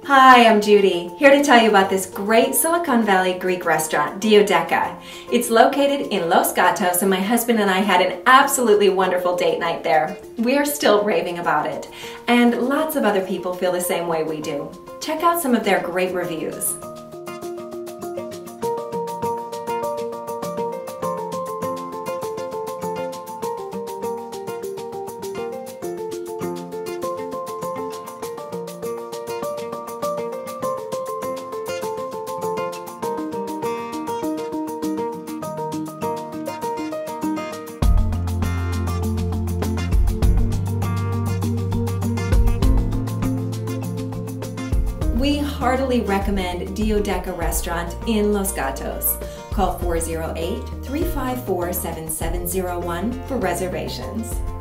Hi, I'm Judy, here to tell you about this great Silicon Valley Greek restaurant, Dio Deka. It's located in Los Gatos and my husband and I had an absolutely wonderful date night there. We're still raving about it, and lots of other people feel the same way we do. Check out some of their great reviews. We heartily recommend Dio Deka Restaurant in Los Gatos. Call 408-354-7701 for reservations.